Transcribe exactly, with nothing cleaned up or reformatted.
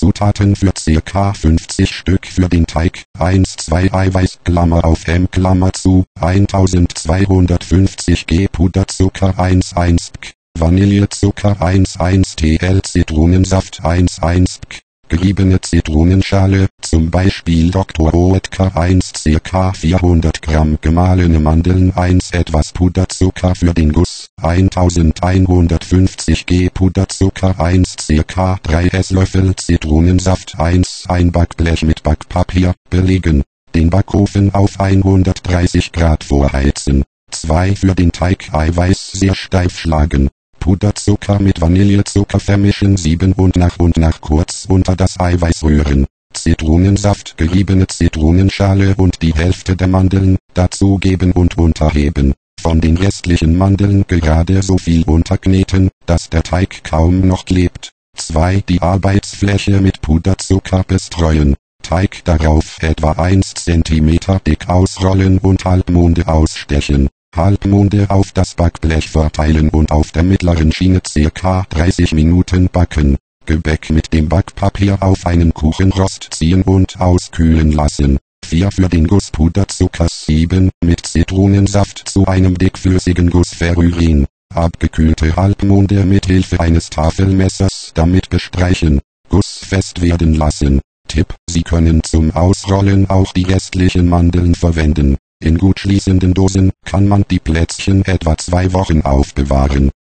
Zutaten für ca. fünfzig Stück für den Teig. eins zwei Eiweiß, Klammer auf M, Klammer zu, eintausendzweihundertfünfzig Gramm Puderzucker eins eins P K, Vanillezucker eins eins Teelöffel, Zitronensaft eins eins P K, geriebene Zitronenschale, zum Beispiel Doktor Oetker eins ca. vierhundert Gramm, gemahlene Mandeln eins, etwas Puderzucker für den Guss, eintausendeinhundertfünfzig Gramm Puderzucker eins, ca. drei Esslöffel Zitronensaft eins, ein Backblech mit Backpapier, belegen, den Backofen auf hundertdreißig Grad vorheizen, zwei für den Teig Eiweiß sehr steif schlagen, Puderzucker mit Vanillezucker vermischen, sieben und nach und nach kurz unter das Eiweiß rühren. Zitronensaft, geriebene Zitronenschale und die Hälfte der Mandeln dazugeben und unterheben. Von den restlichen Mandeln gerade so viel unterkneten, dass der Teig kaum noch klebt. zwei Die Arbeitsfläche mit Puderzucker bestreuen. Teig darauf etwa eins Zentimeter dick ausrollen und Halbmonde ausstechen. Halbmonde auf das Backblech verteilen und auf der mittleren Schiene ca. dreißig Minuten backen. Gebäck mit dem Backpapier auf einen Kuchenrost ziehen und auskühlen lassen. vier Für den Guss Puderzucker sieben, mit Zitronensaft zu einem dickflüssigen Guss verrühren. Abgekühlte Halbmonde mit Hilfe eines Tafelmessers damit bestreichen. Guss fest werden lassen. Tipp: Sie können zum Ausrollen auch die restlichen Mandeln verwenden. In gut schließenden Dosen kann man die Plätzchen etwa zwei Wochen aufbewahren.